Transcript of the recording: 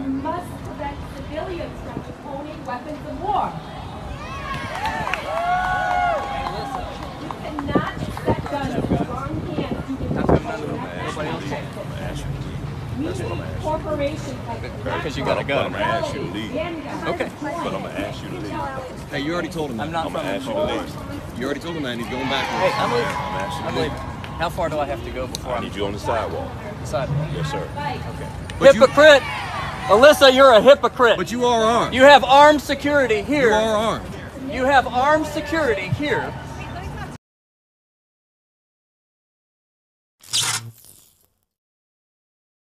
must prevent civilians from owning weapons of war. You cannot accept guns in the wrong hands due to Nobody else can. corporations like Because you got a gun. I'm going to ask you to leave. Okay. But I'm going to ask you to leave. Hey, you already told him that. I'm not I'm going to ask you to leave. You already told him that, and he's going back. Hey, I'm leaving. I'm asking you I'm to leave. leaving. How far do I have to go before I I'm need you on the sidewalk. sidewalk? Yes, sir. Okay. But you- Hypocrite! Alyssa, you're a hypocrite. But you are armed. You have armed security here. You are armed. You have armed security here